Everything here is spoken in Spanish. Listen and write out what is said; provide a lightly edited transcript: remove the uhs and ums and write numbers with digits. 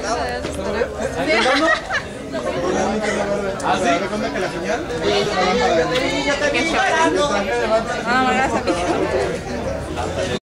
¿Ah, sí? ¿Te cuenta que la señal? Ah, gracias.